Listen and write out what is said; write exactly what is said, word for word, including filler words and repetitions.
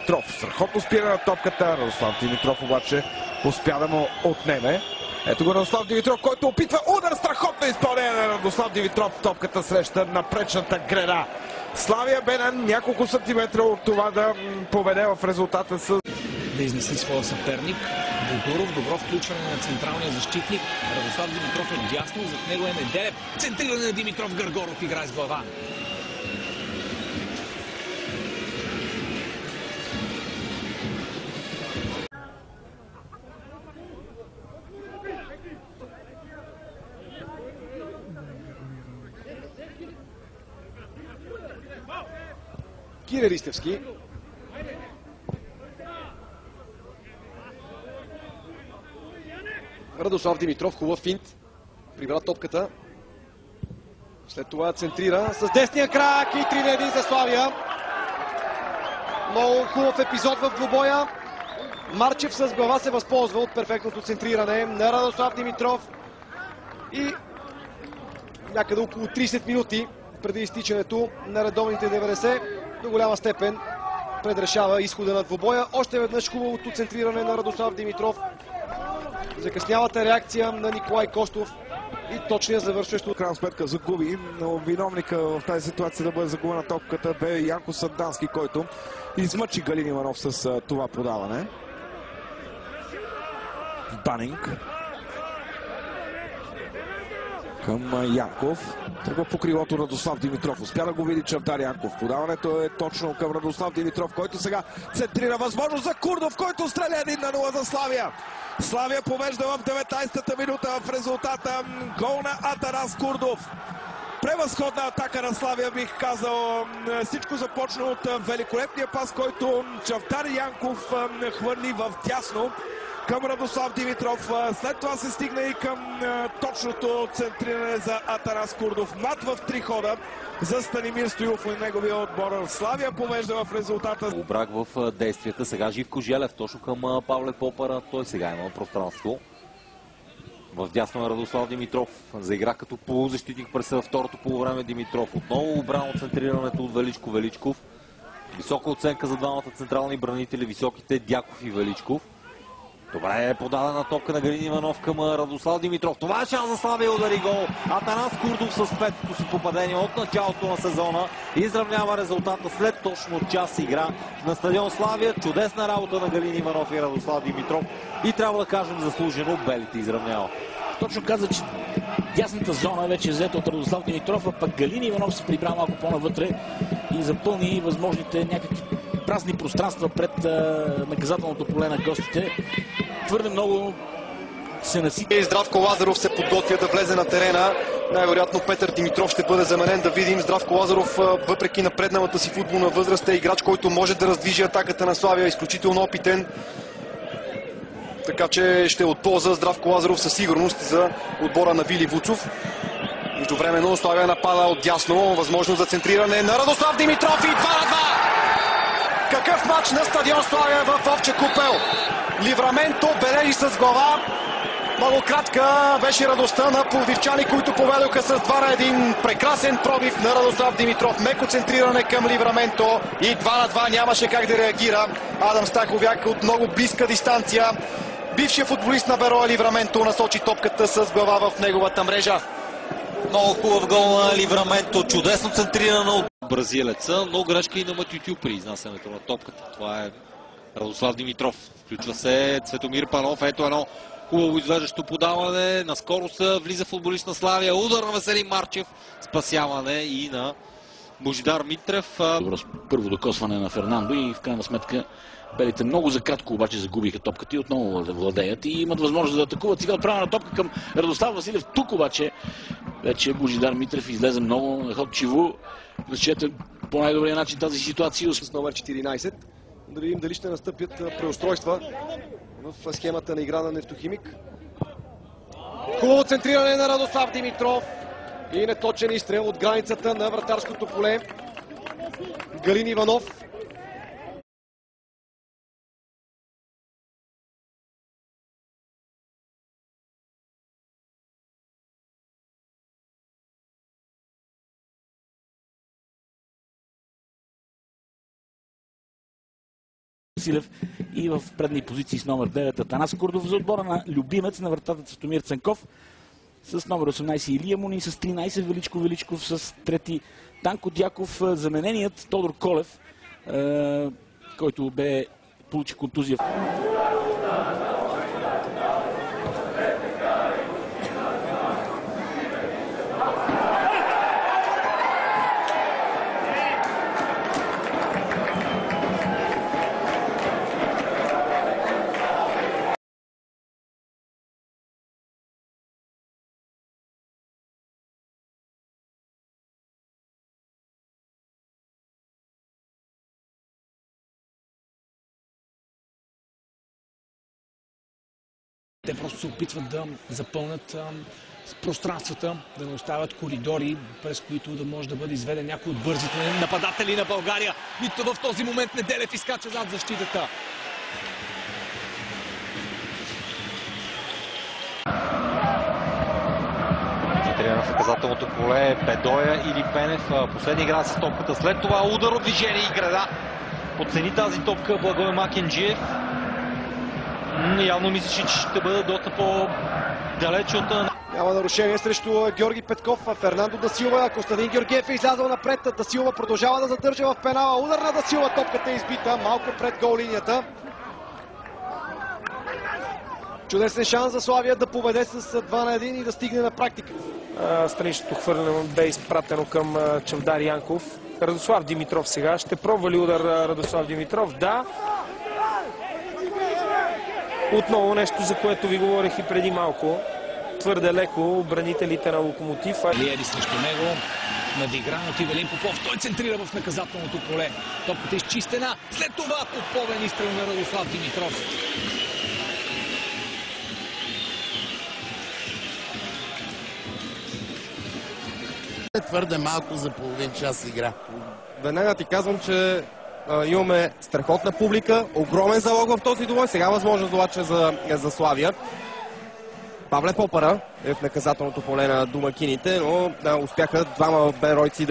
Димитров. Страхотно спира на топката. Радослав Димитров обаче успя да му отнеме. Ето го Радослав Димитров, който опитва удар. Страхотно изпълнение на Радослав Димитров. Топката среща напречната грена. Славия бе на няколко сантиметра от това да поведе в резултата с... Да изнеси своя съперник. Бодуров, добро включване на централния защитник. Радослав Димитров е дясно, зад него е Неделев. Центриране на Димитров, Гъргоров играе с глава. Кире Ристевски. Радослав Димитров, хубав финт. Прибра топката. След това центрира с десния крак и три на един за Славия. Много хубав епизод в двубоя. Марчев с глава се възползва от перфектното центриране на Радослав Димитров. И някъде около трийсет минути преди изтичането на редовните деветдесет до голяма степен предрешава изхода на двубоя. Още веднъж хубавото центриране на Радослав Димитров. Закъснялата реакция на Николай Костов и точния завършващ. В крайна сметка загуби, но виновника в тази ситуация да бъде загубена топката бе Янко Сандански, който измъчи Галин Иванов с това подаване. Банинг към Янков. Тръгва по крилото Радослав Димитров. Успя да го види Чавдар Янков. Подаването е точно към Радослав Димитров, който сега центрира възможност за Курдов, който стреля един на нула за Славия. Славия побежда в деветнайсетата минута в резултата гол на Атанас Курдов. Превъзходна атака на Славия, бих казал. Всичко започна от великолепния пас, който Чавдар Янков хвърли в дясно към Радослав Димитров. След това се стигна и към точното центриране за Атанас Курдов. Мат в три хода за Станимир Стоилов и неговия отбор. Славия побежда в резултата. Обрак в действията. Сега Живко Желев точно към Павле Попара. Той сега има пространство. В дясно е Радослав Димитров. Заигра като полузащитник през второто полувреме Димитров. Отново обрано центрирането от Величко Величков. Висока оценка за двамата централни бранители. Високите Дяков и Величков. Добре е подадена топка на Галин Иванов към Радослав Димитров. Това е шанс за Славия, удари гол. Атанас Курдов с петото си попадение от началото на сезона изравнява резултата след точно час игра на стадион Славия. Чудесна работа на Галин Иванов и Радослав Димитров. И трябва да кажем заслужено белите изравнява. Точно каза, че дясната зона вече е взета от Радослав Димитров, а пък Галин Иванов се прибра малко по-навътре и запълни възможните някакви празни пространства пред а, наказателното поле на гостите. Твърде много се насити. Здравко Лазаров се подготвя да влезе на терена. Най-вероятно Петър Димитров ще бъде заменен. Да видим. Здравко Лазаров, въпреки напредналата си футболна възраст, е играч, който може да раздвижи атаката на Славия. Изключително опитен. Така че ще от полза Здравко Лазаров със сигурност за отбора на Вили Вуцов. Междувременно Славия напада от дясно. Възможност за центриране на Радослав Димитров и два на два. Какъв матч на стадион Славия в Овча купел. Ливраменто бележи с глава. Много кратка беше радостта на пловдивчани, които поведоха с два на един. Прекрасен пробив на Радослав Димитров. Меко центриране към Ливраменто. И два на два нямаше как да реагира Адам Стаховяк от много близка дистанция. Бившият футболист на Бероя Ливраменто насочи топката с глава в неговата мрежа. Много хубав гол на Ливраменто. Чудесно центрирано от бразилеца, но грешка и на Матютю при изнасянето на топката. Това е Радослав Димитров. Включва се Цветомир Панов. Ето едно хубаво извеждащо подаване. Наскоро се влиза футболист на Славия. Удар на Веселин Марчев. Спасяване и на Божидар Митрев. Добро първо докосване на Фернандо и в крайна сметка белите много за кратко обаче загубиха топката и отново да владеят и имат възможност да атакуват. Сега отправена топка към Радослав Василев. Тук обаче вече Божидар Митрев излезе много находчиво. Зачете по най-добрия начин тази ситуация. С номер четиринайсет. Да видим дали ще настъпят преустройства в схемата на игра на Нефтохимик. Хубаво центриране на Радослав Димитров и неточен изстрел от границата на вратарското поле. Галин Иванов Василев и в предни позиции с номер девет Атанас Курдов. За отбора на любимец на вратата Цветомир Цанков с номер осемнайсет Илия Муни, с тринайсет Величко Величков, с трети Танко Дяков. Замененият Тодор Колев, е, който бе получи контузия. Те просто се опитват да запълнят а, пространствата, да не оставят коридори, през които да може да бъде изведен някой от бързите нападатели на България. Нито в този момент Неделев изкача зад защитата. Тренер в наказателното поле Бедоя или Пенев. Последни игра с топката. След това удар от движение и града. Подцени тази топка Благой Макенджиев. Явно мислеше, че ще бъде доста по-далеч от... Няма нарушение срещу Георги Петков. Фернандо да Силва. Костадин Георгиев е излязъл напред. Да Силва продължава да задържа в пенала. Удар на Да Силва. Топката е избита малко пред гол линията. Чудесен шанс за Славия да поведе с два на един и да стигне на практика. Страничното хвърляне бе изпратено към Чавдар Янков. Радослав Димитров сега. Ще пробва ли удар Радослав Димитров? Да. Отново нещо, за което ви говорих и преди малко. Твърде леко бранителите на Локомотив. Лиери срещу него. Надигран от Ивелин Попов. Той центрира в наказателното поле. Топката изчистена. След това подповен изстрел на Радослав Димитров. Твърде малко за половин час игра. Веднага ти казвам, че а, имаме страхотна публика, огромен залог в този двубой. Сега възможност обаче за, за Славия. Павле Попара е в наказателното поле на домакините, но да, успяха двама беройци да